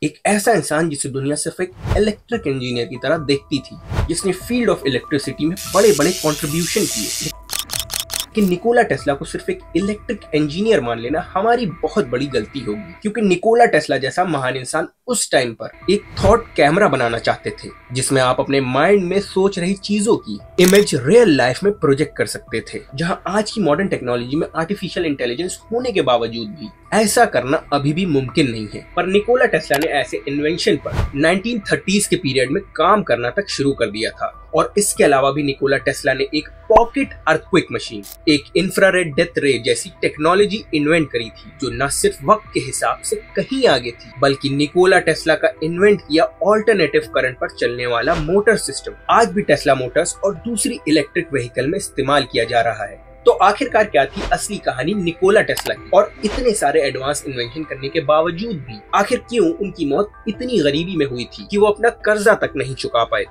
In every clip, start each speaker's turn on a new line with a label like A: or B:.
A: एक ऐसा इंसान जिसे दुनिया सिर्फ एक इलेक्ट्रिक इंजीनियर की तरह देखती थी, जिसने फील्ड ऑफ इलेक्ट्रिसिटी में बड़े बड़े कंट्रीब्यूशन किए। कि निकोला टेस्ला को सिर्फ एक इलेक्ट्रिक इंजीनियर मान लेना हमारी बहुत बड़ी गलती होगी, क्योंकि निकोला टेस्ला जैसा महान इंसान उस टाइम पर एक थॉट कैमरा बनाना चाहते थे, जिसमें आप अपने माइंड में सोच रही चीजों की इमेज रियल लाइफ में प्रोजेक्ट कर सकते थे। जहां आज की मॉडर्न टेक्नोलॉजी में आर्टिफिशियल इंटेलिजेंस होने के बावजूद भी ऐसा करना अभी भी मुमकिन नहीं है। पर निकोला टेस्ला ने ऐसे इन्वेंशन पर 1930s के पीरियड में काम करना तक शुरू कर दिया था। और इसके अलावा भी निकोला टेस्ला ने एक पॉकेट अर्थक्वेक मशीन, एक इंफ्रारेड डेथ रे जैसी टेक्नोलॉजी इन्वेंट करी थी, जो न सिर्फ वक्त के हिसाब से कहीं आगे थी, बल्कि निकोला टेस्ला का इन्वेंट किया ऑल्टरनेटिव करंट पर चलने वाला मोटर सिस्टम आज भी टेस्ला मोटर्स और दूसरी इलेक्ट्रिक व्हीकल में इस्तेमाल किया जा रहा है। तो आखिरकार क्या थी असली कहानी निकोला टेस्ला की, और इतने सारे एडवांस इन्वेंशन करने के बावजूद भी आखिर क्यों उनकी मौत इतनी गरीबी में हुई थी कि वो अपना कर्जा तक नहीं चुका पाए।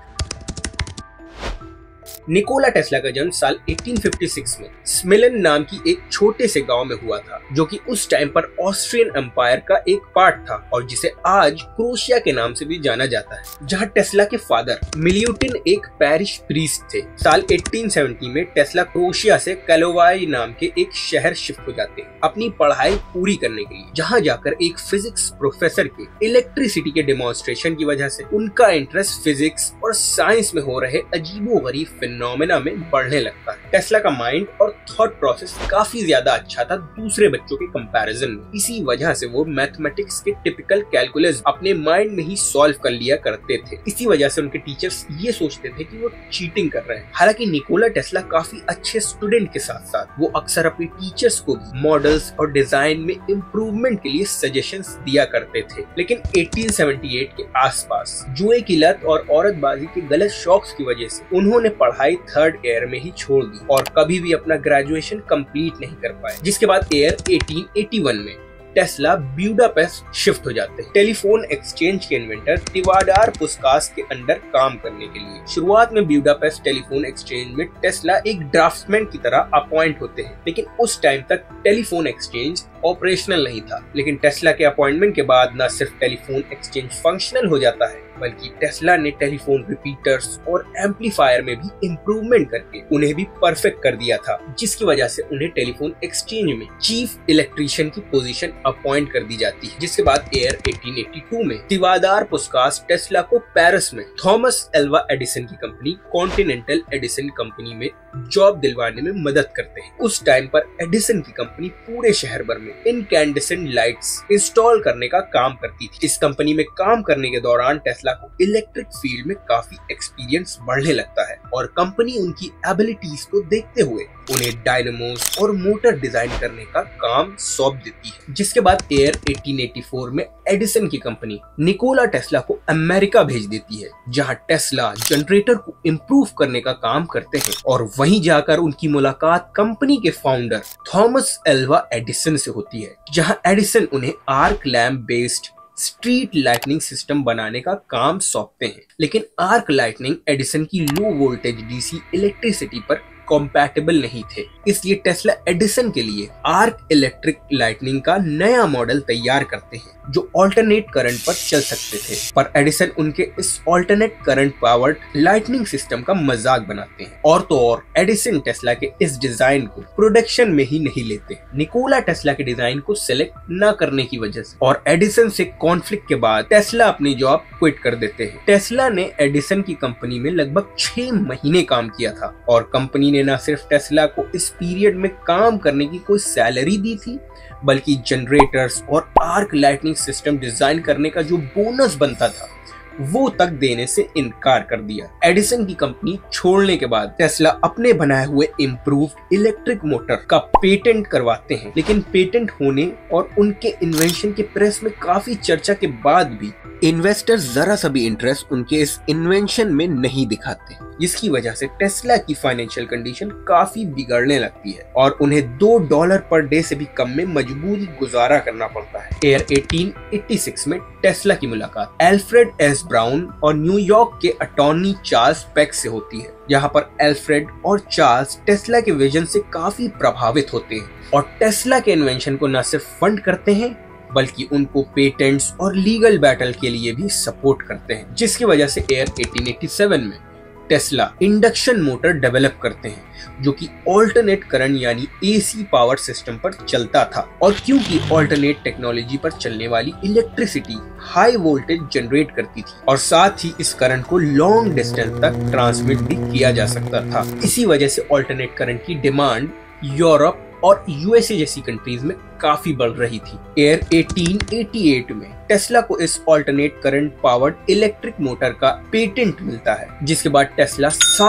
A: निकोला टेस्ला का जन्म साल 1856 में स्मिलन नाम की एक छोटे से गांव में हुआ था, जो कि उस टाइम पर ऑस्ट्रियन एम्पायर का एक पार्ट था और जिसे आज क्रोशिया के नाम से भी जाना जाता है, जहां टेस्ला के फादर मिल्यूटिन एक पैरिश प्रीस्ट थे। साल 1870 में टेस्ला क्रोशिया से कैलोवाई नाम के एक शहर शिफ्ट हो जाते हैं अपनी पढ़ाई पूरी करने के लिए, जहां जाकर एक फिजिक्स प्रोफेसर के इलेक्ट्रिसिटी के डेमोन्स्ट्रेशन की वजह से उनका इंटरेस्ट फिजिक्स और साइंस में हो रहे अजीबोगरीब फिनोमेना में बढ़ने लगता है। टेस्ला का माइंड और थॉट प्रोसेस काफी ज्यादा अच्छा था दूसरे बच्चों के कंपैरिजन में। इसी वजह से वो मैथमेटिक्स के टिपिकल कैलकुलस अपने माइंड में ही सॉल्व कर लिया करते थे। इसी वजह से उनके टीचर्स ये सोचते थे कि वो चीटिंग कर रहे हैं। हालांकि निकोला टेस्ला काफी अच्छे स्टूडेंट के साथ साथ वो अक्सर अपने टीचर्स को भी मॉडल्स और डिजाइन में इम्प्रूवमेंट के लिए सजेशंस दिया करते थे। लेकिन 1878 के आसपास जुए की लत और औरतबाजी के गलत शौक की वजह से उन्होंने पढ़ाई थर्ड ईयर में ही छोड़ दी और कभी भी अपना ग्रेजुएशन कंप्लीट नहीं कर पाए। जिसके बाद ईयर 1881 में टेस्ला ब्यूडापेस्ट शिफ्ट हो जाते हैं टेलीफोन एक्सचेंज के इन्वेंटर तिवाडार पुस्कास के अंडर काम करने के लिए। शुरुआत में ब्यूडापेस्ट टेलीफोन एक्सचेंज में टेस्ला एक ड्राफ्ट्समैन की तरह अपॉइंट होते हैं, लेकिन उस टाइम तक टेलीफोन एक्सचेंज ऑपरेशनल नहीं था। लेकिन टेस्ला के अपॉइंटमेंट के बाद न सिर्फ टेलीफोन एक्सचेंज फंक्शनल हो जाता है, बल्कि टेस्ला ने टेलीफोन रिपीटर्स और एम्पलीफायर में भी इम्प्रूवमेंट करके उन्हें भी परफेक्ट कर दिया था, जिसकी वजह से उन्हें टेलीफोन एक्सचेंज में चीफ इलेक्ट्रीशियन की पोजीशन अपॉइंट कर दी जाती है। जिसके बाद ईयर 1882 में तिवादार पुस्कास टेस्ला को पेरिस में थॉमस एल्वा एडिसन की कंपनी कॉन्टिनेंटल एडिसन कंपनी में जॉब दिलवाने में मदद करते हैं। उस टाइम पर एडिसन की कंपनी पूरे शहर भर में इनकैंडेसेंट लाइट्स इंस्टॉल करने का काम करती थी। इस कंपनी में काम करने के दौरान टेस्ला को इलेक्ट्रिक फील्ड में काफी एक्सपीरियंस बढ़ने लगता है और कंपनी उनकी एबिलिटीज को देखते हुए उन्हें डायनामोस और मोटर डिजाइन करने का काम सौंप देती है। जिसके बाद ईयर 1884 में एडिसन की कंपनी निकोला टेस्ला को अमेरिका भेज देती है, जहां टेस्ला जनरेटर को इम्प्रूव करने का काम करते हैं और वहीं जाकर उनकी मुलाकात कंपनी के फाउंडर थॉमस एल्वा एडिसन से होती है, जहां एडिसन उन्हें arc lamp based street lightning system बनाने का काम सौंपते हैं। लेकिन आर्क लाइटनिंग एडिसन की लो वोल्टेज डीसी इलेक्ट्रिसिटी पर कंपैटिबल नहीं थे, इसलिए टेस्ला एडिसन के लिए आर्क इलेक्ट्रिक लाइटनिंग का नया मॉडल तैयार करते हैं जो ऑल्टरनेट करंट पर चल सकते थे। पर एडिसन उनके इस alternate current powered lightning system का मजाक बनाते हैं और तो और एडिसन टेस्ला के इस डिजाइन को प्रोडक्शन में ही नहीं लेते, निकोला टेस्ला के डिजाइन को सिलेक्ट न करने की वजह से। और एडिसन से कॉन्फ्लिक्ट के बाद टेस्ला अपनी जॉब क्विट कर देते हैं। टेस्ला ने एडिसन की कंपनी में लगभग 6 महीने काम किया था और कंपनी ने न सिर्फ टेस्ला को इस पीरियड में काम करने की कोई सैलरी दी थी, बल्कि जनरेटर्स और आर्क लाइटनिंग सिस्टम डिजाइन करने का जो बोनस बनता था वो तक देने से इनकार कर दिया। एडिसन की कंपनी छोड़ने के बाद टेस्ला अपने बनाए हुए इम्प्रूव्ड इलेक्ट्रिक मोटर का पेटेंट करवाते हैं, लेकिन पेटेंट होने और उनके इन्वेंशन के प्रेस में काफी चर्चा के बाद भी इन्वेस्टर्स जरा सा भी इंटरेस्ट उनके इस इन्वेंशन में नहीं दिखाते, जिसकी वजह से टेस्ला की फाइनेंशियल कंडीशन काफी बिगड़ने लगती है और उन्हें $2 पर डे से भी कम में मजबूरी गुजारा करना पड़ता है। ईयर 1886 में टेस्ला की मुलाकात एल्फ्रेड एस ब्राउन और न्यूयॉर्क के अटॉर्नी चार्ल्स पेक से होती है, जहां पर एल्फ्रेड और चार्ल्स टेस्ला के विजन से काफी प्रभावित होते हैं और टेस्ला के इन्वेंशन को न सिर्फ फंड करते हैं बल्कि उनको पेटेंट्स और लीगल बैटल के लिए भी सपोर्ट करते हैं, जिसकी वजह से ईयर 1887 में टेस्ला इंडक्शन मोटर डेवलप करते हैं जो कि ऑल्टरनेट करंट यानी एसी पावर सिस्टम पर चलता था। और क्योंकि ऑल्टरनेट टेक्नोलॉजी पर चलने वाली इलेक्ट्रिसिटी हाई वोल्टेज जनरेट करती थी और साथ ही इस करंट को लॉन्ग डिस्टेंस तक ट्रांसमिट भी किया जा सकता था, इसी वजह से ऑल्टरनेट करंट की डिमांड यूरोप और यूएसए जैसी कंट्रीज में काफी बढ़ रही थी। ईयर 1888 में टेस्ला को इस alternate current powered electric motor का पेटेंट मिलता है, जिसके बाद टेस्ला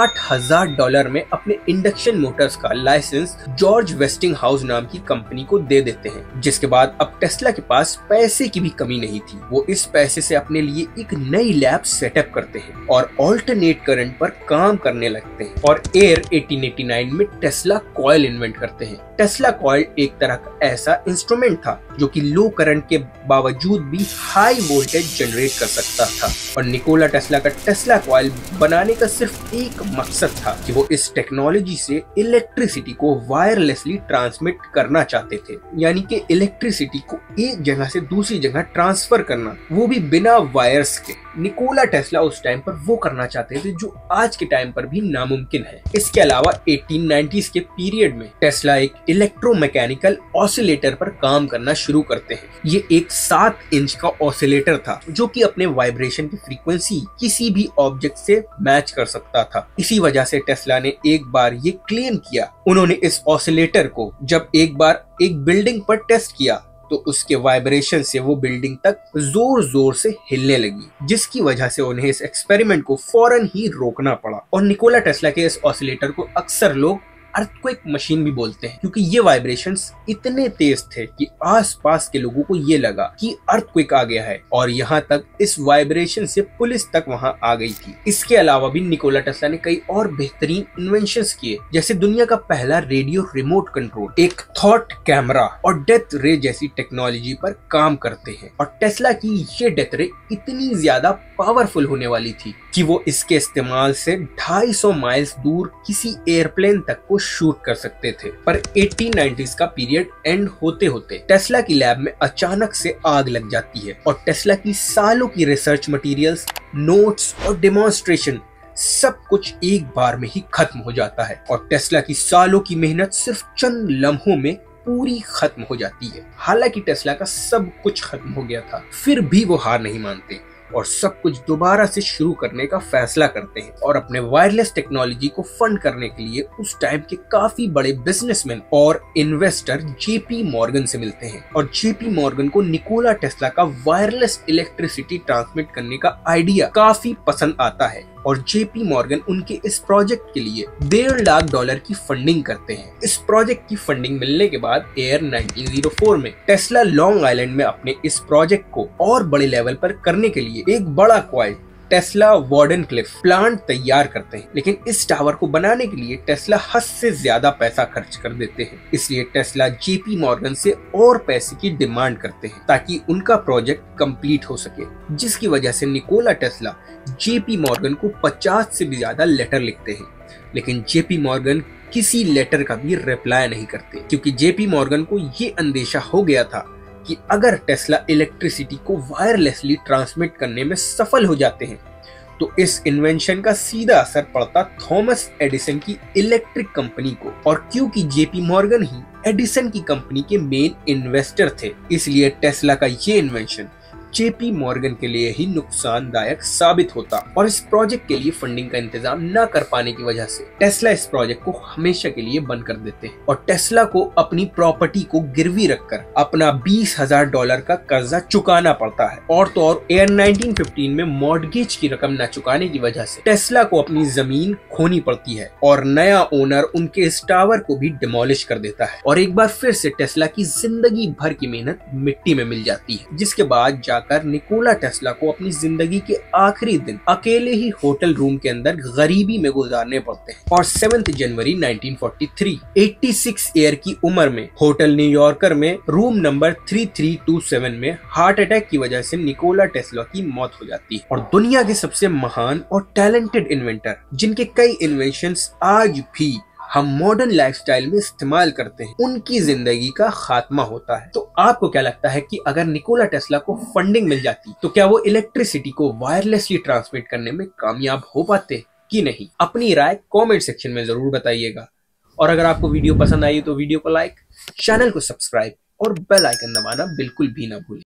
A: $60,000 में अपने इंडक्शन मोटर्स का लाइसेंस जॉर्ज वेस्टिंगहाउस नाम की कंपनी को दे देते हैं। जिसके बाद अब टेस्ला के पास पैसे की भी कमी नहीं थी, वो इस पैसे से अपने लिए एक नई लैब सेटअप करते हैं और ऑल्टरनेट करंट पर काम करने लगते हैं। और ईयर 1889 में टेस्ला कॉइल इन्वेंट करते हैं। टेस्ला कॉइल एक तरह का ऐसा इंस्ट्रूमेंट था जो कि लो करंट के बावजूद भी हाई वोल्टेज जनरेट कर सकता था। और निकोला टेस्ला का टेस्ला कॉइल बनाने का सिर्फ एक मकसद था कि वो इस टेक्नोलॉजी से इलेक्ट्रिसिटी को वायरलेसली ट्रांसमिट करना चाहते थे, यानी कि इलेक्ट्रिसिटी को एक जगह से दूसरी जगह ट्रांसफर करना, वो भी बिना वायर्स के। निकोला टेस्ला उस टाइम पर वो करना चाहते थे जो आज के टाइम पर भी नामुमकिन है। इसके अलावा 1890s के पीरियड में टेस्ला एक इलेक्ट्रोमैकेनिकल ऑसिलेटर पर काम करना शुरू करते हैं। ये एक 7 इंच का ऑसिलेटर था जो कि अपने वाइब्रेशन की फ्रीक्वेंसी किसी भी ऑब्जेक्ट से मैच कर सकता था। इसी वजह से टेस्ला ने एक बार ये क्लेम किया, उन्होंने इस ऑसिलेटर को जब एक बार एक बिल्डिंग पर टेस्ट किया तो उसके वाइब्रेशन से वो बिल्डिंग तक जोर जोर से हिलने लगी, जिसकी वजह से उन्हें इस एक्सपेरिमेंट को फौरन ही रोकना पड़ा। और निकोला टेस्ला के इस ऑसिलेटर को अक्सर लोग अर्थक्वेक मशीन भी बोलते हैं, क्योंकि ये वाइब्रेशंस इतने तेज थे कि आसपास के लोगों को ये लगा कि अर्थक्वेक आ गया है, और यहाँ तक इस वाइब्रेशन से पुलिस तक वहां आ गई थी। इसके अलावा भी निकोला टेस्ला ने कई और बेहतरीन इन्वेंशंस किए, जैसे दुनिया का पहला रेडियो रिमोट कंट्रोल, एक थॉट कैमरा और डेथ रे जैसी टेक्नोलॉजी पर काम करते हैं। और टेस्ला की ये डेथ रे इतनी ज्यादा पावरफुल होने वाली थी कि वो इसके इस्तेमाल से 250 माइल्स दूर किसी एयरप्लेन तक को शूट कर सकते थे। पर 1890s का पीरियड एंड होते होते टेस्ला की लैब में अचानक से आग लग जाती है और टेस्ला की सालों की रिसर्च मटेरियल्स, नोट्स और डेमोन्स्ट्रेशन सब कुछ एक बार में ही खत्म हो जाता है। और टेस्ला की सालों की मेहनत सिर्फ चंद लम्हों में पूरी खत्म हो जाती है। हालांकि टेस्ला का सब कुछ खत्म हो गया था, फिर भी वो हार नहीं मानते और सब कुछ दोबारा से शुरू करने का फैसला करते हैं। और अपने वायरलेस टेक्नोलॉजी को फंड करने के लिए उस टाइम के काफी बड़े बिजनेसमैन और इन्वेस्टर जेपी मॉर्गन से मिलते हैं। और जेपी मॉर्गन को निकोला टेस्ला का वायरलेस इलेक्ट्रिसिटी ट्रांसमिट करने का आइडिया काफी पसंद आता है और जेपी मॉर्गन उनके इस प्रोजेक्ट के लिए $1.5 लाख की फंडिंग करते हैं। इस प्रोजेक्ट की फंडिंग मिलने के बाद ईयर 1904 में टेस्ला लॉन्ग आइलैंड में अपने इस प्रोजेक्ट को और बड़े लेवल पर करने के लिए एक बड़ा क्वाइट टेस्ला वार्डनक्लिफ प्लांट तैयार करते हैं। लेकिन इस टावर को बनाने के लिए टेस्ला हद से ज्यादा पैसा खर्च कर देते हैं, इसलिए टेस्ला जेपी मॉर्गन से और पैसे की डिमांड करते हैं ताकि उनका प्रोजेक्ट कंप्लीट हो सके। जिसकी वजह से निकोला टेस्ला जेपी मॉर्गन को 50 से भी ज्यादा लेटर लिखते हैं, लेकिन जेपी मॉर्गन किसी लेटर का भी रिप्लाई नहीं करते, क्योंकि जेपी मॉर्गन को ये अंदेशा हो गया था कि अगर टेस्ला इलेक्ट्रिसिटी को वायरलेसली ट्रांसमिट करने में सफल हो जाते हैं तो इस इन्वेंशन का सीधा असर पड़ता थॉमस एडिसन की इलेक्ट्रिक कंपनी को। और क्योंकि जेपी मॉर्गन ही एडिसन की कंपनी के मेन इन्वेस्टर थे, इसलिए टेस्ला का ये इन्वेंशन जेपी मॉर्गन के लिए ही नुकसानदायक साबित होता। और इस प्रोजेक्ट के लिए फंडिंग का इंतजाम न कर पाने की वजह से टेस्ला इस प्रोजेक्ट को हमेशा के लिए बंद कर देते हैं और टेस्ला को अपनी प्रॉपर्टी को गिरवी रखकर अपना $20,000 का कर्जा चुकाना पड़ता है। और तो और ईयर 1915 में मॉर्गेज की रकम न चुकाने की वजह से टेस्ला को अपनी जमीन खोनी पड़ती है और नया ओनर उनके इस टावर को भी डिमोलिश कर देता है। और एक बार फिर से टेस्ला की जिंदगी भर की मेहनत मिट्टी में मिल जाती है, जिसके बाद कर निकोला टेस्ला को अपनी जिंदगी के आखिरी दिन अकेले ही होटल रूम के अंदर गरीबी में गुजारने पड़ते हैं। और 7 जनवरी 1943 86 ईयर की उम्र में होटल न्यूयॉर्कर में रूम नंबर 3327 में हार्ट अटैक की वजह से निकोला टेस्ला की मौत हो जाती है। और दुनिया के सबसे महान और टैलेंटेड इन्वेंटर जिनके कई इन्वेंशंस आज भी हम मॉडर्न लाइफस्टाइल में इस्तेमाल करते हैं उनकी जिंदगी का खात्मा होता है। तो आपको क्या लगता है कि अगर निकोला टेस्ला को फंडिंग मिल जाती तो क्या वो इलेक्ट्रिसिटी को वायरलेसली ट्रांसमिट करने में कामयाब हो पाते कि नहीं? अपनी राय कमेंट सेक्शन में जरूर बताइएगा। और अगर आपको वीडियो पसंद आई तो वीडियो को लाइक, चैनल को सब्सक्राइब और बेल आइकन दबाना बिल्कुल भी ना भूलें।